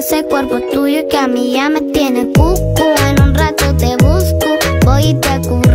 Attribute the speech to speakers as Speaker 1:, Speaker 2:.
Speaker 1: ese cuerpo tuyo que a mí ya me tiene cucu. En un rato te busco, voy y te cubro.